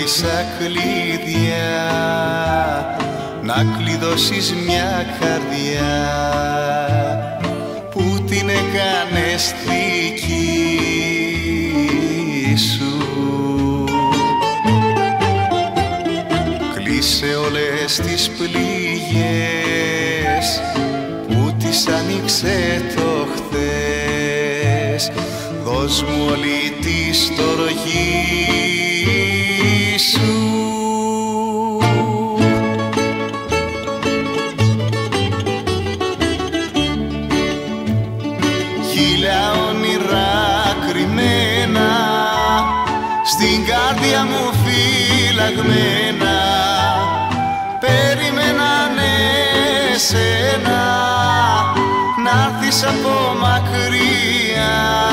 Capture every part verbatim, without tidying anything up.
γέμισα κλειδιά να κλειδώσεις μια καρδιά που την έκανες δική σου. Κλείσε όλες τις πληγές που τις άνοιξε το χθες. Δώσ' μου όλη τη στοργή σου. Χίλια όνειρα κρυμμένα στην καρδιά μου φυλαγμένα περιμένανε σένα να'ρθεις από μακριά.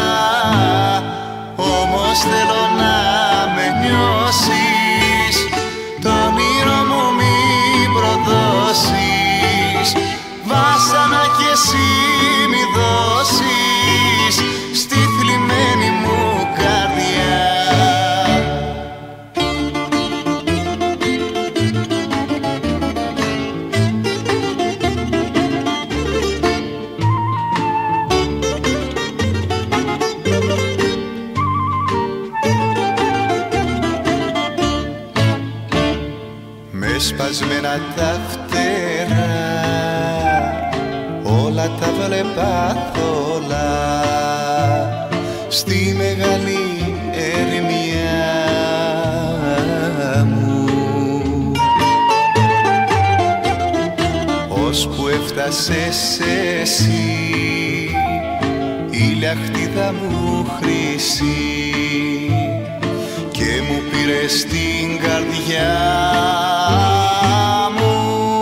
Όμως θέλω να με νιώσεις, το όνειρο μου μην προδώσεις. Βάσανα κι εσύ μη δώσεις στη θλιμμένη μου καρδιά. Με σπασμένα τα φτερά όλα τα βλέπα θολά στη μεγάλη ερημιά μου, ώσπου έφτασες εσύ η λαχτίδα μου χρυσή και μου πήρες την καρδιά μου.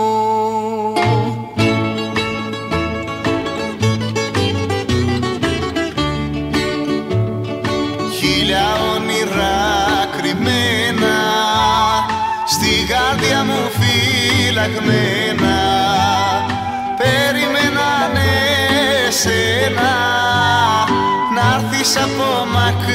Χίλια όνειρα κρυμμένα στη καρδιά μου φυλαγμένα περιμένανε σένα να'ρθεις από μακριά.